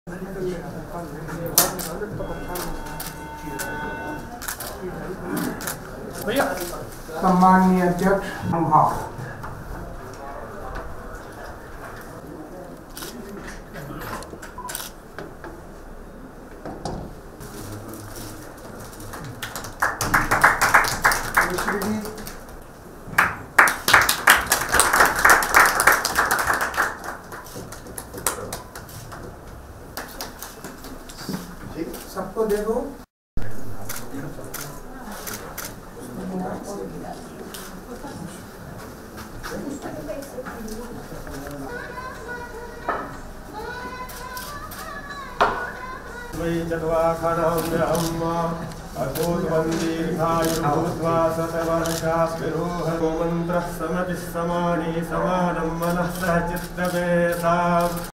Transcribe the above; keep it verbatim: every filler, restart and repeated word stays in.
सम्माननीय अध्यक्ष अनुभाव सबको दे दो। अथोद्वन्दीर्घायुर्भूत्वा शतवर्षास्विरोहतो मन्त्रः समतिः समानी समानं मनः सह चित्तवेषाम्।